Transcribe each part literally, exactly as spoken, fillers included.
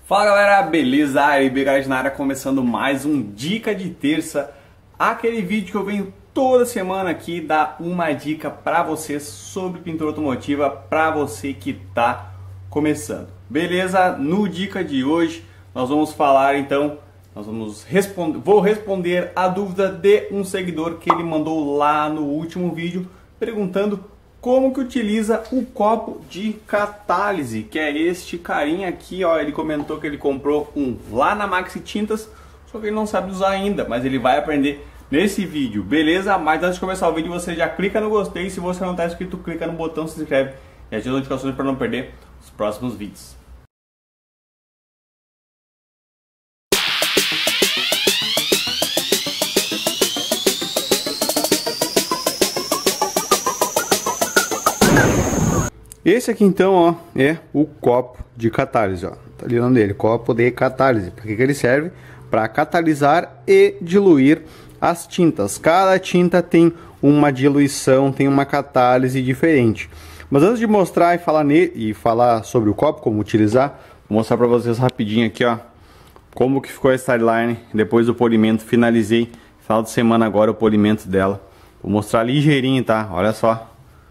Fala galera, beleza? Aí, Bigard na área, começando mais um Dica de Terça. Aquele vídeo que eu venho toda semana aqui dar uma dica para vocês sobre pintura automotiva para você que tá começando. Beleza? No Dica de hoje nós vamos falar então, nós vamos responder, vou responder a dúvida de um seguidor que ele mandou lá no último vídeo perguntando como que utiliza o copo de catálise, que é este carinha aqui, ó. Ele comentou que ele comprou um lá na Maxi Tintas, só que ele não sabe usar ainda, mas ele vai aprender nesse vídeo, beleza? Mas antes de começar o vídeo, você já clica no gostei, se você não está inscrito, clica no botão se inscreve e ativa as notificações para não perder os próximos vídeos. Esse aqui então, ó, é o copo de catálise, ó. Tá ali o nome dele, copo de catálise. Para que que ele serve? Para catalisar e diluir as tintas. Cada tinta tem uma diluição, tem uma catálise diferente. Mas antes de mostrar e falar nele e falar sobre o copo, como utilizar, vou mostrar para vocês rapidinho aqui, ó, como que ficou a Styleline depois do polimento. Finalizei final de semana agora o polimento dela. Vou mostrar ligeirinho, tá? Olha só.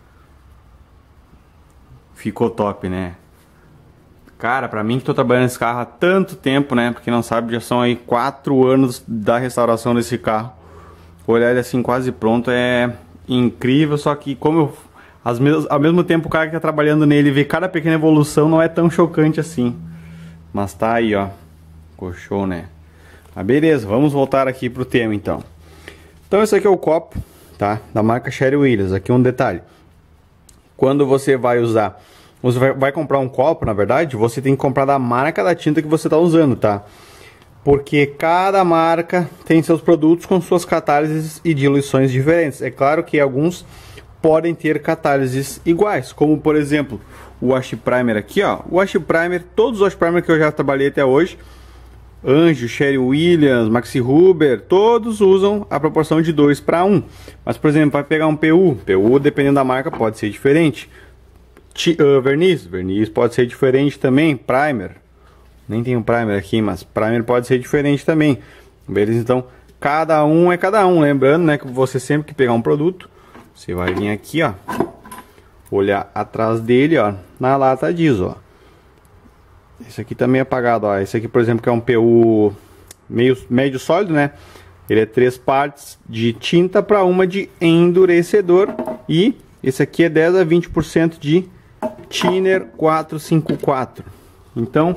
Ficou top, né? Cara, pra mim que tô trabalhando nesse carro há tanto tempo, né? Pra quem não sabe, já são aí quatro anos da restauração desse carro. Olhar ele assim quase pronto é incrível, só que como eu, as mesmas, ao mesmo tempo o cara que tá trabalhando nele vê cada pequena evolução, não é tão chocante assim. Mas tá aí, ó. Ficou show, né? Mas beleza, vamos voltar aqui pro tema então. Então esse aqui é o copo, tá? Da marca Sherwin Williams. Aqui um detalhe. Quando você vai usar, você vai, vai comprar um copo, na verdade, você tem que comprar da marca da tinta que você está usando, tá? Porque cada marca tem seus produtos com suas catálises e diluições diferentes. É claro que alguns podem ter catálises iguais, como por exemplo, o Wash Primer aqui, ó. O Wash Primer, todos os Wash Primer que eu já trabalhei até hoje, Anjo, Sherwin Williams, Maxi Huber, todos usam a proporção de dois para um. Mas, por exemplo, vai pegar um P U. P U, dependendo da marca, pode ser diferente. T uh, verniz, verniz pode ser diferente também. Primer, nem tem um primer aqui, mas primer pode ser diferente também. Beleza? Então, cada um é cada um. Lembrando, né, que você sempre que pegar um produto, você vai vir aqui, ó, olhar atrás dele, ó, na lata diz, ó. Esse aqui também é apagado, ó. Esse aqui, por exemplo, que é um P U meio, médio sólido, né? Ele é três partes de tinta para uma de endurecedor. E esse aqui é dez a vinte por cento de Thinner quatrocentos e cinquenta e quatro. Então,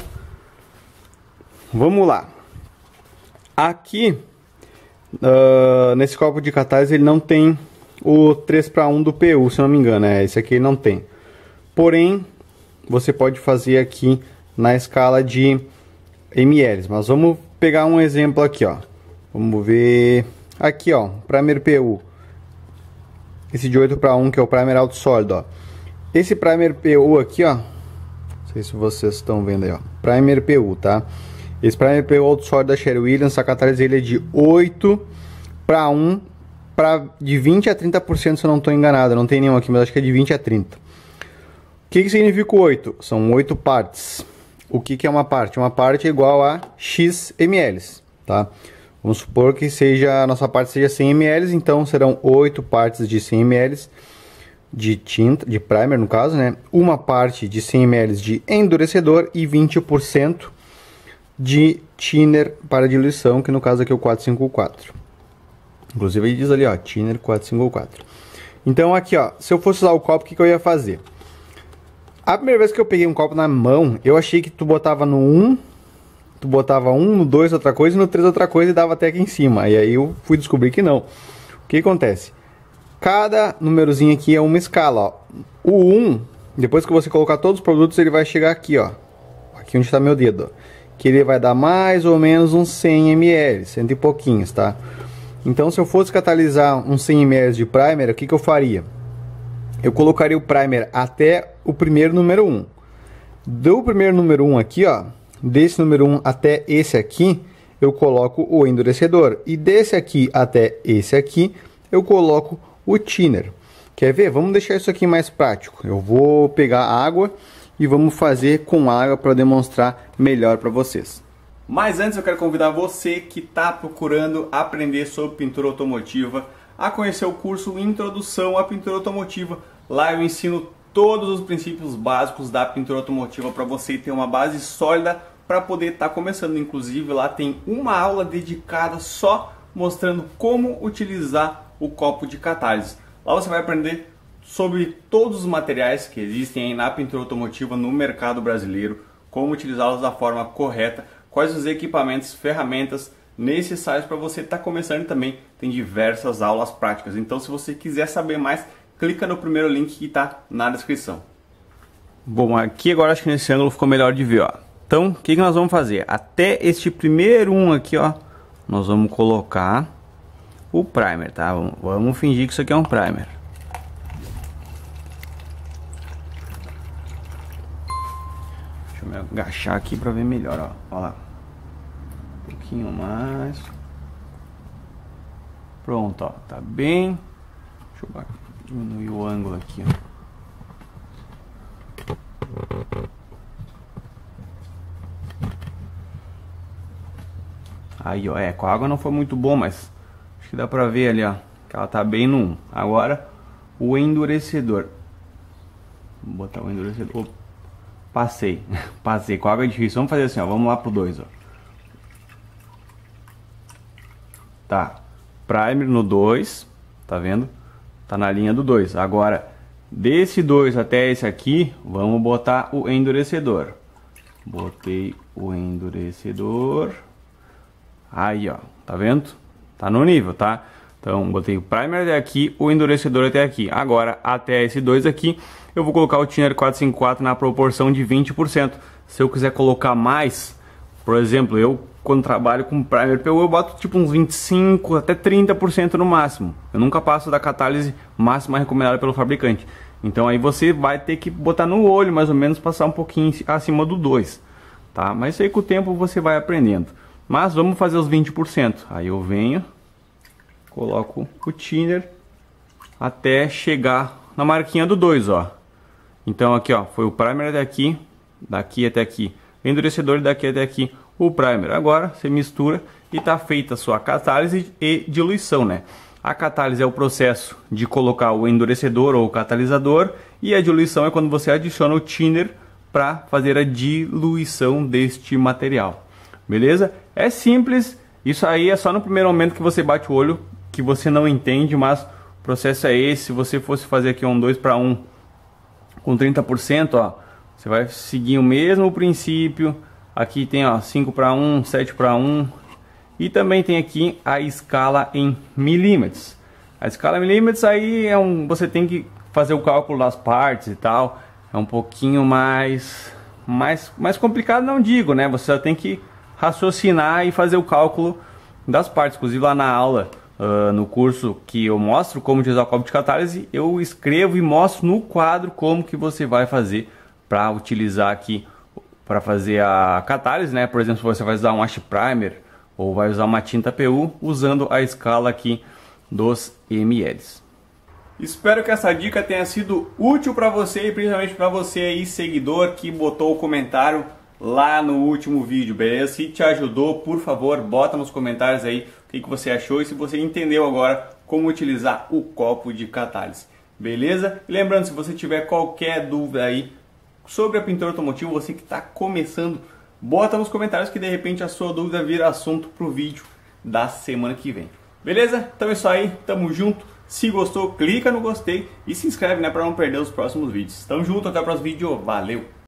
vamos lá. Aqui, uh, nesse copo de catálise, ele não tem o três para um do P U, se não me engano. É, esse aqui ele não tem. Porém, você pode fazer aqui na escala de ml, mas vamos pegar um exemplo aqui, ó. Vamos ver aqui, ó, Primer P U. Esse de oito para um, que é o Primer Alto Sólido, ó. Esse Primer P U aqui, ó, não sei se vocês estão vendo aí, ó, Primer P U, tá? Esse Primer P U Alto Sólido da Sherwin Williams, a catálise ele é de oito para um, para de vinte a trinta por cento, se eu não estou enganado. Não tem nenhum aqui, mas acho que é de vinte a trinta. O que que significa o oito? São oito partes. O que que é uma parte? Uma parte é igual a X ml, tá? Vamos supor que seja, a nossa parte seja cem mililitros, então serão oito partes de cem mililitros de tinta, de primer no caso, né? Uma parte de cem mililitros de endurecedor e vinte por cento de thinner para diluição, que no caso aqui é o quatrocentos e cinquenta e quatro. Inclusive ele diz ali, ó, Thinner quatrocentos e cinquenta e quatro. Então aqui, ó, se eu fosse usar o copo, o que que eu ia fazer? A primeira vez que eu peguei um copo na mão, eu achei que tu botava no um, tu botava um, no dois outra coisa, e no três outra coisa e dava até aqui em cima. E aí eu fui descobrir que não. O que acontece? Cada númerozinho aqui é uma escala, ó. O um, depois que você colocar todos os produtos, ele vai chegar aqui, ó. Aqui onde está meu dedo, ó. Que ele vai dar mais ou menos uns cem mililitros, cento e pouquinhos, tá? Então se eu fosse catalisar uns cem mililitros de primer, o que que eu faria? Eu colocaria o primer até o primeiro número um. Do primeiro número um aqui, ó, desse número um até esse aqui, eu coloco o endurecedor. E desse aqui até esse aqui, eu coloco o thinner. Quer ver? Vamos deixar isso aqui mais prático. Eu vou pegar água e vamos fazer com água para demonstrar melhor para vocês. Mas antes eu quero convidar você que está procurando aprender sobre pintura automotiva a conhecer o curso Introdução à Pintura Automotiva. Lá eu ensino todos os princípios básicos da pintura automotiva para você ter uma base sólida para poder estar tá começando. Inclusive lá tem uma aula dedicada só mostrando como utilizar o copo de catálise. Lá você vai aprender sobre todos os materiais que existem aí na pintura automotiva no mercado brasileiro, como utilizá-los da forma correta, quais os equipamentos, ferramentas necessários para você estar tá começando. E também tem diversas aulas práticas. Então, se você quiser saber mais, clica no primeiro link que está na descrição. Bom, aqui agora acho que nesse ângulo ficou melhor de ver, ó. Então, o que, que nós vamos fazer? Até este primeiro um aqui, ó, nós vamos colocar o primer, tá? Vamos, vamos fingir que isso aqui é um primer. Deixa eu me agachar aqui para ver melhor, ó. Olha lá. Um pouquinho mais. Pronto, ó. Tá bem. Deixa eu diminuir o ângulo aqui, ó. Aí, ó. É, com a água não foi muito bom, mas acho que dá pra ver ali, ó, que ela tá bem no um. Agora, o endurecedor. Vou botar o endurecedor. Opa. Passei, passei, com água é difícil. Vamos fazer assim, ó, vamos lá pro dois, ó. Tá, primer no dois, tá vendo? Tá na linha do dois. Agora, desse dois até esse aqui, vamos botar o endurecedor. Botei o endurecedor. Aí, ó, tá vendo? Tá no nível, tá? Então, botei o primer até aqui, o endurecedor até aqui. Agora, até esse dois aqui, eu vou colocar o thinner quatrocentos e cinquenta e quatro na proporção de vinte por cento. Se eu quiser colocar mais, por exemplo, eu quando trabalho com primer P U, eu boto tipo uns vinte e cinco até trinta por cento no máximo. Eu nunca passo da catálise máxima recomendada pelo fabricante. Então aí você vai ter que botar no olho, mais ou menos, passar um pouquinho acima do dois, tá? Mas isso aí com o tempo você vai aprendendo. Mas vamos fazer os vinte por cento. Aí eu venho, coloco o thinner até chegar na marquinha do dois, ó. Então aqui, ó, foi o primer até aqui, daqui até aqui, o endurecedor daqui até aqui, o primer. Agora você mistura e tá feita a sua catálise e diluição, né? A catálise é o processo de colocar o endurecedor ou o catalisador, e a diluição é quando você adiciona o thinner para fazer a diluição deste material. Beleza? É simples, isso aí é só no primeiro momento que você bate o olho que você não entende, mas o processo é esse. Se você fosse fazer aqui um dois para um com trinta por cento, ó, você vai seguir o mesmo princípio. Aqui tem, ó, cinco para um, sete para um, e também tem aqui a escala em milímetros. A escala em milímetros aí é um, você tem que fazer o cálculo das partes e tal. É um pouquinho mais mais mais complicado, não digo, né? Você só tem que raciocinar e fazer o cálculo das partes. Inclusive lá na aula, uh, no curso que eu mostro como utilizar o copo de catálise, eu escrevo e mostro no quadro como que você vai fazer para utilizar aqui, para fazer a catálise, né? Por exemplo, se você vai usar um hash primer ou vai usar uma tinta P U, usando a escala aqui dos mLs. Espero que essa dica tenha sido útil para você, e principalmente para você aí, seguidor, que botou o comentário lá no último vídeo, beleza? Se te ajudou, por favor, bota nos comentários aí o que, que você achou e se você entendeu agora como utilizar o copo de catálise, beleza? E lembrando, se você tiver qualquer dúvida aí sobre a pintura automotiva, você que está começando, bota nos comentários que de repente a sua dúvida vira assunto para o vídeo da semana que vem, beleza? Então é isso aí, tamo junto. Se gostou, clica no gostei e se inscreve, né, para não perder os próximos vídeos. Tamo junto, até o próximo vídeo, valeu!